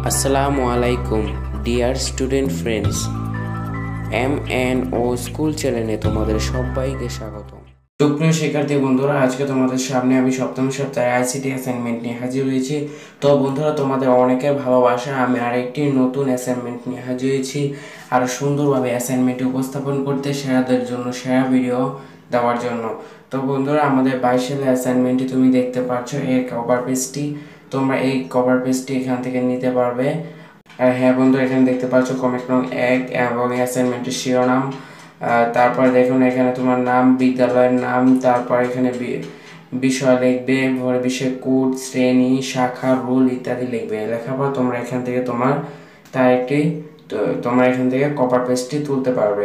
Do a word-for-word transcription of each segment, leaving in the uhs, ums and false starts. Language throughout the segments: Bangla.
আসসালামু আলাইকুম dear student friends, M N O school চ্যানেলে তোমাদের সবাইকে স্বাগত। সুপ্রিয় শিক্ষার্থী বন্ধুরা, আজকে তোমাদের সামনে আমি সপ্তম সপ্তাহে আইসিটি অ্যাসাইনমেন্ট নিয়ে হাজির হয়েছি। তো বন্ধুরা, তোমাদের অনেকের ভালোবাসা আমি আরেকটি নতুন অ্যাসাইনমেন্ট নিয়ে হাজির হয়েছি। আর সুন্দরভাবে অ্যাসাইনমেন্টটি উপস্থাপন করতে সেরাদের জন্য সেরা ভিডিও দেওয়ার জন্য। তো বন্ধুরা, আমাদের বাইশ সালের অ্যাসাইনমেন্টটি তুমি দেখতে পাচ্ছ, এই কভার পেজটি। তোমরা এই কভার পেজটি এখান থেকে নিতে পারবে। আর হ্যাঁ বন্ধু, এখানে দেখতে পাচ্ছ কমেন্ট নং এক এবং অ্যাসাইনমেন্টের শিরোনাম। তারপর দেখুন এখানে তোমার নাম, বিদ্যালয়ের নাম, তারপর এখানে বিষয় লিখবে, বিষয় কোড, শ্রেণী, শাখা, রুল ইত্যাদি লিখবে। লেখার পর তোমরা এখান থেকে তোমার তার একটি তোমরা এখান থেকে কভার পেজটি তুলতে পারবে।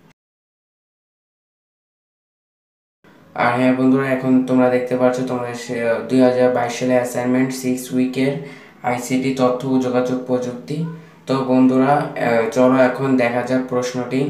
আর হ্যাঁ বন্ধুরা, এখন তোমরা দেখতে পাচ্ছ তোমাদের দুই হাজার বাইশ সালে অ্যাসাইনমেন্ট সিক্স উইকের আইসিটি তথ্য ও যোগাযোগ প্রযুক্তি। তো বন্ধুরা, চলো এখন দেখা যাক প্রশ্নটি।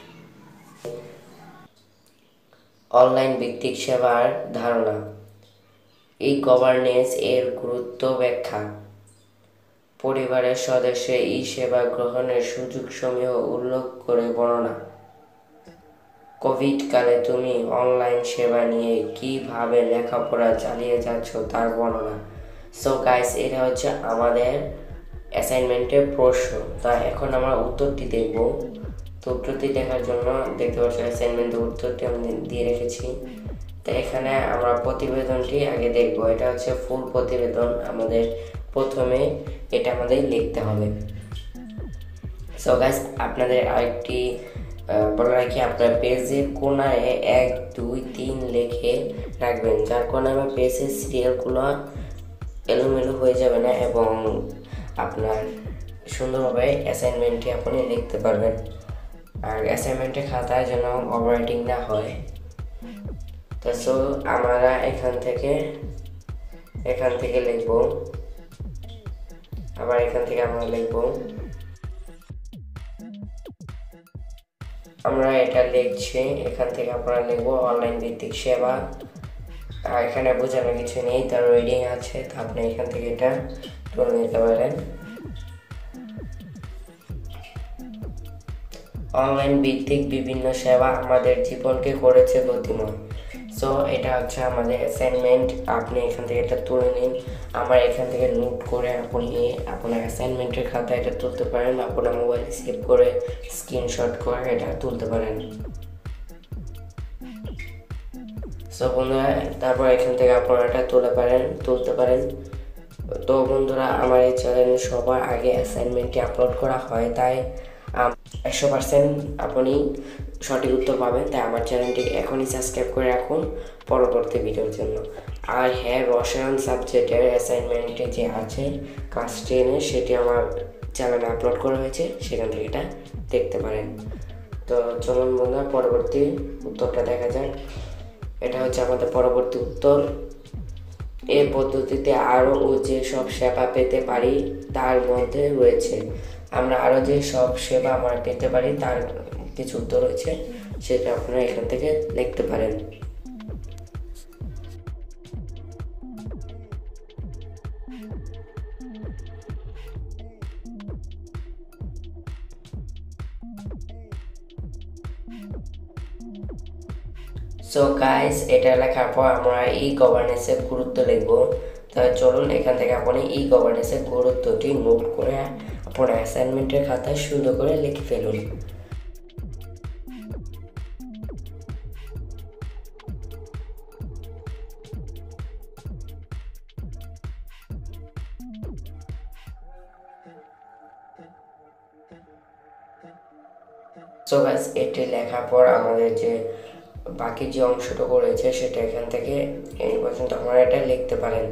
অনলাইন ভিত্তিক সেবার ধারণা, ই গভর্নেন্স এর গুরুত্ব ব্যাখ্যা, পরিবারের সদস্যের ই সেবা গ্রহণের সুযোগসমূহ উল্লেখ করে বর্ণনা, কোভিড কালে তুমি অনলাইন সেবা নিয়ে কিভাবে লেখাপড়া চালিয়ে যাচ্ছ তার বর্ণনা। সো গাইস, এটা হচ্ছে আমাদের অ্যাসাইনমেন্টের প্রশ্ন। তা এখন আমরা উত্তরটি দেখব। তো উত্তরটি দেখার জন্য দেখতে পাচ্ছি অ্যাসাইনমেন্টের উত্তরটি আমি দিয়ে রেখেছি। তো এখানে আমরা প্রতিবেদনটি আগে দেখব। এটা হচ্ছে ফুল প্রতিবেদন। আমাদের প্রথমে এটা আমাদের লিখতে হবে। সো গাইস, আপনাদের আরেকটি বলে রাখি, আপনার পেজের কোনায় এক দুই তিন লিখে রাখবেন, যার কোনায় পেজের সিরিয়ালগুলো এলোমেলো হয়ে যাবে না এবং আপনার সুন্দরভাবে অ্যাসাইনমেন্টটি আপনি লিখতে পারবেন। আর অ্যাসাইনমেন্টের খাতায় যেন ওভাররাইটিং না হয়। তো সো আমরা এখান থেকে এখান থেকে লিখব, আবার এখান থেকে আমরা লিখব। আমরা এটা লিখছি, এখান থেকে আপনারা লিখব অনলাইন ভিত্তিক সেবা। আর এখানে বোঝানোর কিছু নেই, তার রিডিং আছে, তা আপনি এখান থেকে এটা তুলে নিতে পারেন। অনলাইন ভিত্তিক বিভিন্ন সেবা আমাদের জীবনকে করেছে গতিময়। সো এটা হচ্ছে আমাদের অ্যাসাইনমেন্ট। আপনি এখান থেকে এটা তুলে নিন। আমার এখান থেকে নোট করে আপনি আপনার অ্যাসাইনমেন্টের খাতায় এটা তুলতে পারেন। আপনার মোবাইলে সেভ করে স্ক্রিনশট করে এটা তুলতে পারেন। সো বন্ধুরা, তারপর এখান থেকে আপনারা এটা তুলে পারেন তুলতে পারেন তো বন্ধুরা, আমার এই চ্যানেলে সবার আগে অ্যাসাইনমেন্টটি আপলোড করা হয়, তাই একশো পার্সেন্ট আপনি সঠিক উত্তর পাবেন। তাই আমার চ্যানেলটি এখনই সাবস্ক্রাইব করে রাখুন পরবর্তী ভিডিওর জন্য। আর হ্যাঁ, রসায়ন সাবজেক্টের অ্যাসাইনমেন্টে যে আছে ক্লাস টেনে, সেটি আমার চ্যানেলে আপলোড করা হয়েছে, সেখান থেকে এটা দেখতে পারেন। তো চলুন বন্ধুরা, পরবর্তী উত্তরটা দেখা যাক। এটা হচ্ছে আমাদের পরবর্তী উত্তর। এই পদ্ধতিতে আরও যে সব সেবা পেতে পারি তার মধ্যে রয়েছে। আমরা আরও যে সব সেবা আমরা পেতে পারি তার কিছু উত্তর রয়েছে, সেটা আপনারা এখান থেকে লিখতে পারেন। সো গাইস, এটা লেখার পর আমরা ই গভর্নেন্সের গুরুত্ব লিখব। তাহলে চলুন এখান থেকে আপনি ই গভর্নেন্সের গুরুত্বটি নোট করে আপনার অ্যাসাইনমেন্টের খাতায় সুন্দর করে লিখে ফেলুন। সো গাইস, এটি লেখার পর আমাদের যে বাকি যে অংশটুকু রয়েছে সেটা এখান থেকে এই পর্যন্ত আপনারা এটা লিখতে পারেন।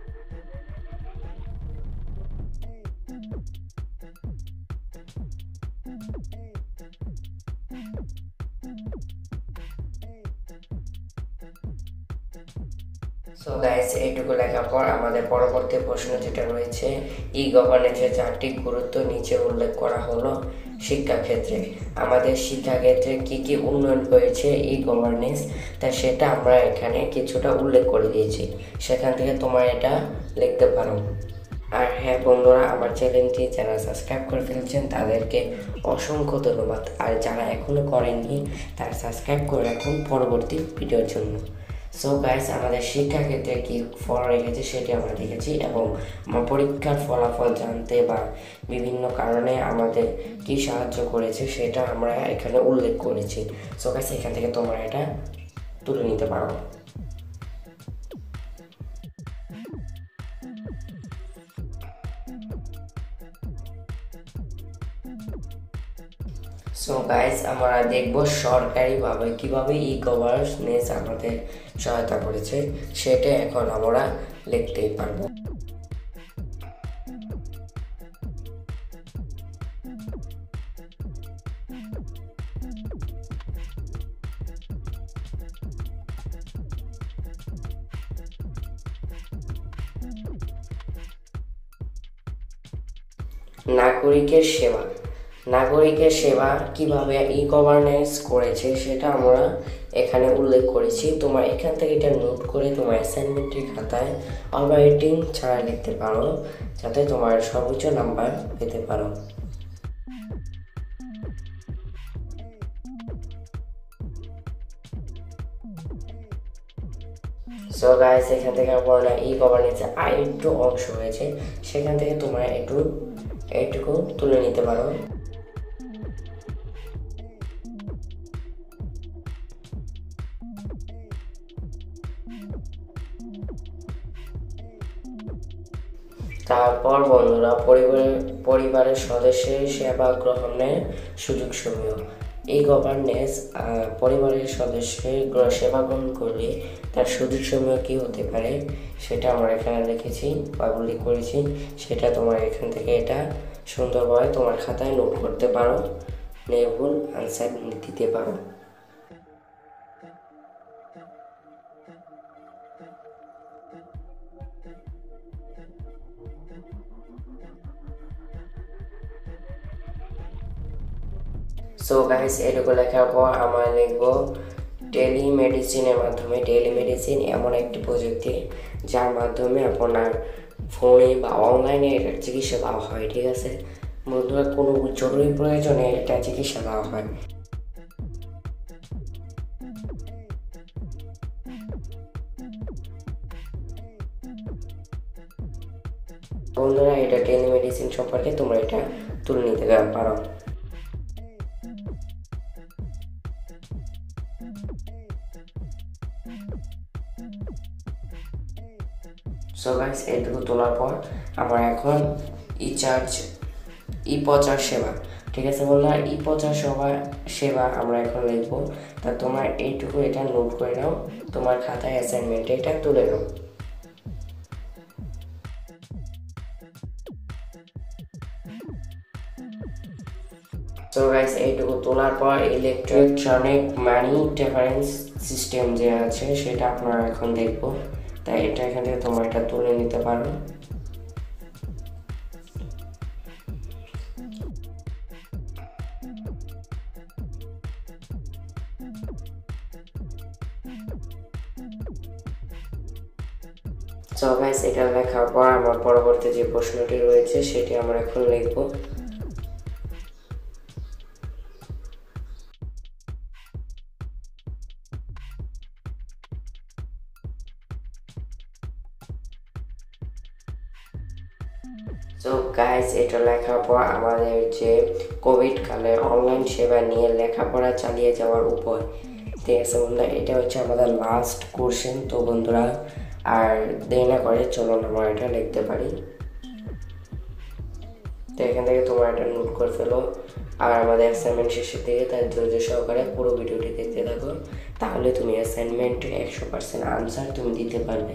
সো গাইস, এইটুকু লেখার পর আমাদের পরবর্তী প্রশ্ন যেটা রয়েছে, ই গভর্নেন্সের চারটি গুরুত্ব নিচে উল্লেখ করা হলো। শিক্ষাক্ষেত্রে আমাদের শিক্ষাক্ষেত্রে কি কি উন্নয়ন হয়েছে ই গভর্নেন্স, তা সেটা আমরা এখানে কিছুটা উল্লেখ করে দিয়েছি, সেখান থেকে তোমরা এটা লিখতে পারো। আর হ্যাঁ বন্ধুরা, আমার চ্যানেলটি যারা সাবস্ক্রাইব করে ফেলছেন তাদেরকে অসংখ্য ধন্যবাদ। আর যারা এখনও করেননি তারা সাবস্ক্রাইব করে রাখুন পরবর্তী ভিডিওর জন্য। সো গাইস, আমাদের শিক্ষাক্ষেত্রে কী ফল রেখেছে সেটি আমরা দেখেছি, এবং আমার পরীক্ষার ফলাফল জানতে বা বিভিন্ন কারণে আমাদের কি সাহায্য করেছে সেটা আমরা এখানে উল্লেখ করেছি। সো গাইস, এখান থেকে তোমরা এটা তুলে নিতে পারো। সো গাইস, আমরা দেখব সরকারিভাবে কিভাবে ই গভর্নেন্স আমাদের সহায়তা করেছে, সেটা এখন আমরা লিখতেই পারবো। নাগরিকের সেবা নাগরিকের সেবা কিভাবে ই গভর্নেন্স করেছে সেটা আমরা এখানে উল্লেখ করেছি। তোমার এখান থেকে এটা নোট করে তোমার অ্যাসাইনমেন্টের খাতায় অপারেটিং ছাড়া লিখতে পারো, যাতে তোমার সর্বোচ্চ নাম্বার পেতে পারো। সো গাইস, এখান থেকে আমরা ই গভর্নেন্সে আর একটু অংশ হয়েছে, সেখান থেকে তোমরা একটু এইটুকু তুলে নিতে পারো। তারপর বন্ধুরা, পরিবারের পরিবারের সদস্যের সেবা গ্রহণের সুযোগ সমূহ। এই গভর্নেন্স পরিবারের সদস্যের সেবা গ্রহণ করলে তার সুযোগ সমূহ কী হতে পারে সেটা আমরা এখানে লিখেছি বা উল্লেখ করেছি। সেটা তোমার এখান থেকে এটা সুন্দরভাবে তোমার খাতায় নোট করতে পারো, ভুল আনসার দিতে পারো। সো গাইস, এটুকু লেখার পর আমরা লিখব টেলিমেডিসিনের মাধ্যমে। টেলিমেডিসিন এমন একটি প্রযুক্তি যার মাধ্যমে আপনার ফোনে বা অনলাইনে এটার চিকিৎসা দেওয়া হয়। ঠিক আছে বন্ধুরা, কোনো জরুরি প্রয়োজনে এটা চিকিৎসা দেওয়া হয়। বন্ধুরা, এটা টেলিমেডিসিন সম্পর্কে তোমরা এটা তুলে নিতে পারো। সো গাইস, এইটুকু তোলার পর আমরা এখন ই চার্জ ই প্রচার সেবা। ঠিক আছে বন্ধুরা, ই প্রচার সেবা সেবা আমরা এখন লিখব। তা তোমার এইটুকু এটা নোট করে নাও, তোমার খাতায় অ্যাসাইনমেন্টে এটা তুলে নাও। সো গাইস, এইটুকু তোলার পর ইলেকট্রনিক মানি ডিফারেন্স সিস্টেম যে আছে সেটা আপনারা এখন দেখব। তাই এটা এখান থেকে তোমরা এটা তুলে নিতে পারো। সো গাইস, এটা লেখার পর আমার পরবর্তী যে প্রশ্নটি রয়েছে সেটি আমরা এখন লিখব। সো গাইস, এটা লেখার পর আমাদের যে কোভিড কালে অনলাইন সেবা নিয়ে লেখাপড়া চালিয়ে যাওয়ার উপায়। ঠিক আছে বন্ধুরা, এটা হচ্ছে আমাদের লাস্ট কোশ্চেন। তো বন্ধুরা, আর দেরি না করে চলো আমরা এটা লিখতে পারি। তো এখান থেকে তোমরা এটা নোট করে ফেলো, আর আমাদের অ্যাসাইনমেন্ট শেষের দিকে তার ধৈর্য সহকারে পুরো ভিডিওটি দেখতে থাকো, তাহলে তুমি অ্যাসাইনমেন্টে একশো পার্সেন্ট আনসার তুমি দিতে পারবে।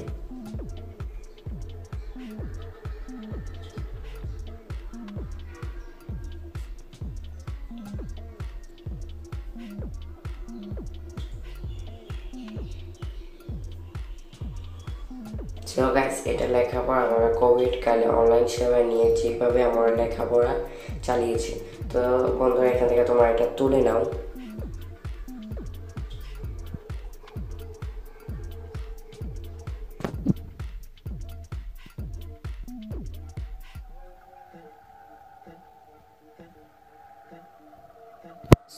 সো গাইস, এটা লেখাপড়া আমরা কোভিড কালে অনলাইন সেবা নিয়ে যেভাবে আমরা লেখাপড়া চালিয়েছি। তো বন্ধুরা, এখান থেকে তোমরা এটা তুলে নাও।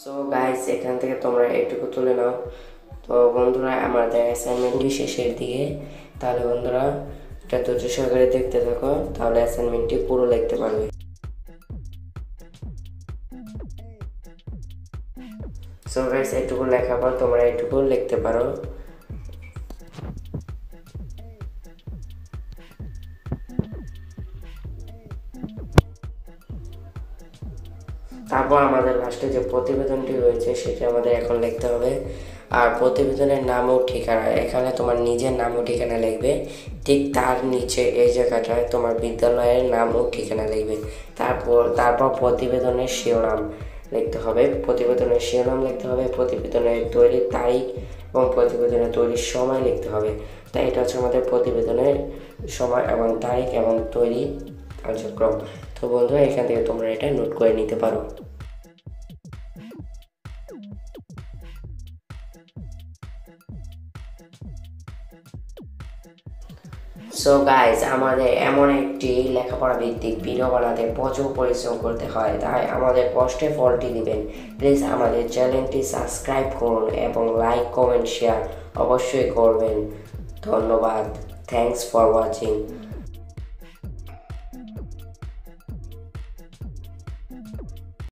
সো গাইস, এখান থেকে তোমরা এইটুকু তুলে নাও। তো বন্ধুরা, আমাদের অ্যাসাইনমেন্ট শেষের দিকে, তাহলে বন্ধুরা এটা ধৈর্য সহকারে দেখতে থাকো, তাহলে অ্যাসাইনমেন্টটি পুরো লিখতে পারবে। সো গাইস, এইটুকু লেখার পর তোমরা এইটুকু লিখতে পারো। তারপর আমাদের লাস্টে যে প্রতিবেদনটি রয়েছে সেটি আমাদের এখন লিখতে হবে। আর প্রতিবেদনের নাম ও ঠিকানা, এখানে তোমার নিজের নাম ও ঠিকানা লিখবে, ঠিক তার নিচে এই জায়গাটায় তোমার বিদ্যালয়ের নাম ও ঠিকানা লিখবে। তারপর তারপর প্রতিবেদনের শিরোনাম লিখতে হবে, প্রতিবেদনের শিরোনাম লিখতে হবে, প্রতিবেদনের তৈরির তারিখ এবং প্রতিবেদনের তৈরির সময় লিখতে হবে। তাই এটা হচ্ছে আমাদের প্রতিবেদনের সময় এবং তারিখ এবং তৈরি কার্যক্রম। তো বন্ধুরা, এখান থেকে তোমরা এটা নোট করে নিতে পারো। সো গাইজ, আমাদের এমন একটি লেখাপড়া ভিত্তিক ভিডিও বানাতে প্রচুর পরিশ্রম করতে হয়, তাই আমাদের কষ্টে ফলটি দিবেন। প্লিজ আমাদের চ্যানেলটি সাবস্ক্রাইব করুন এবং লাইক, কমেন্ট, শেয়ার অবশ্যই করবেন। ধন্যবাদ। Thanks for watching.